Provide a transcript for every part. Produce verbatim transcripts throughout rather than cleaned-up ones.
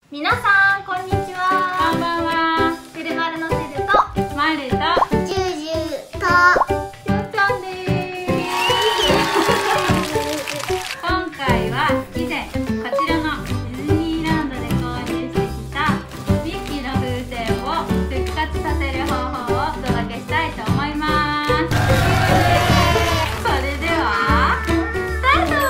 皆さんこんにちは。 こんばんは。 てるまるのてるとまるとジュジュとよっちゃんです。今回は以前こちらのディズニーランドで購入してきたミッキーの風船を復活させる方法をお届けしたいと思います。それではスタート。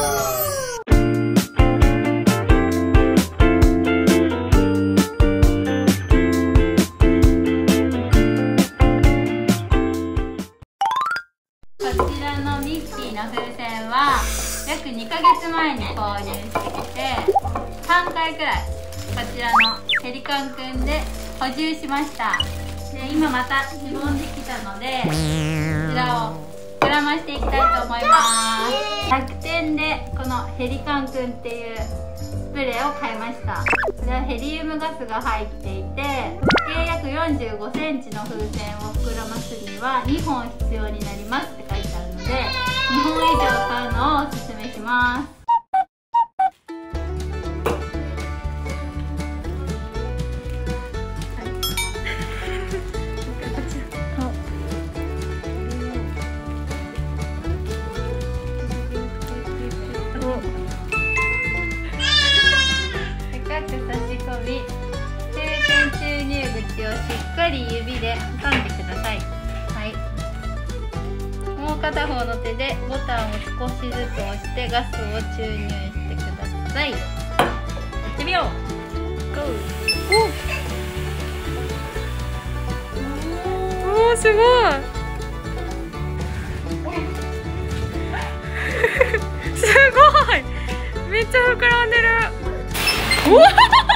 こちらのミッキーの風船は約にかげつまえに購入してきてさんかいくらいこちらのペリカンくんで補充しました。で今またしぼんできたのでこちらを膨らましていきたいと思います。楽天でこのヘリカンくんっていうスプレーを買いました。これはヘリウムガスが入っていて直径約よんじゅうごセンチの風船を膨らますにはにほん必要になりますって書いてあるのでにほん以上買うのをおすすめします。深く差し込み風船注入口をしっかり指で挟んでください。はい、もう片方の手でボタンを少しずつ押してガスを注入してください。やってみよう。ゴー。 おお、すごいすごいめっちゃ膨らんでる。おお